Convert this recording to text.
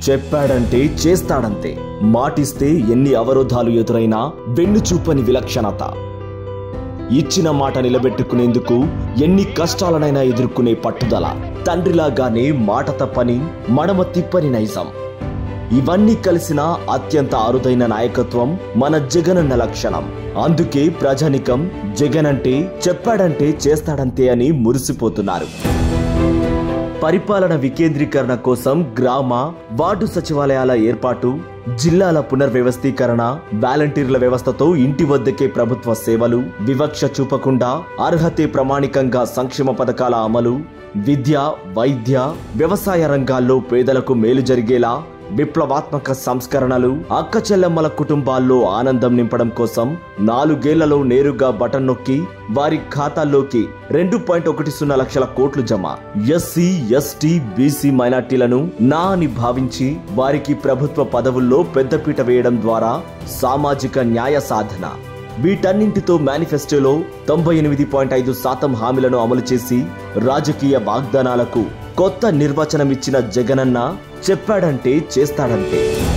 చెప్పాడంటే చేస్తాడంతే. మాటిస్తే ఎన్ని అవరోధాలు ఎదురైనా వెన్నుచూపని విలక్షణత. ఇచ్చిన మాట నిలబెట్టుకునేందుకు ఎన్ని కష్టాలనైనా ఎదుర్కొనే పట్టుదల. తండ్రిలాగానే మాట తప్పని మడమ తిప్పని నైజం. ఇవన్నీ కలిసిన అత్యంత అరుదైన నాయకత్వం మన జగనన్న లక్షణం. అందుకే ప్రజానికం జగన్ అంటే చెప్పాడంటే చేస్తాడంతే అని మురిసిపోతున్నారు. పరిపాలన వికేంద్రీకరణ కోసం గ్రామ, వార్డు సచివాలయాల ఏర్పాటు, జిల్లాల పునర్వ్యవస్థీకరణ, వాలంటీర్ల వ్యవస్థతో ఇంటి వద్దకే ప్రభుత్వ సేవలు, వివక్ష చూపకుండా అర్హతే ప్రమాణికంగా సంక్షేమ పథకాల అమలు, విద్య, వైద్య, వ్యవసాయ రంగాల్లో పేదలకు మేలు జరిగేలా విప్లవాత్మక సంస్కరణలు, అక్క చెల్లెమ్మల కుటుంబాల్లో ఆనందం నింపడం కోసం 4 ఏళ్లలో నేరుగా బటన్ నొక్కి వారి ఖాతాల్లోకి 2.10 లక్షల కోట్లు జమ. ఎస్సీ, ఎస్టీ, బీసీ మైనార్టీలను నా అని భావించి వారికి ప్రభుత్వ పదవుల్లో పెద్దపీట వేయడం ద్వారా సామాజిక న్యాయ సాధన. వీటన్నింటితో మేనిఫెస్టోలో 98.5% హామీలను అమలు చేసి రాజకీయ వాగ్దానాలకు కొత్త నిర్వచనం ఇచ్చిన జగనన్న చెప్పాడంటే చేస్తాడంతే.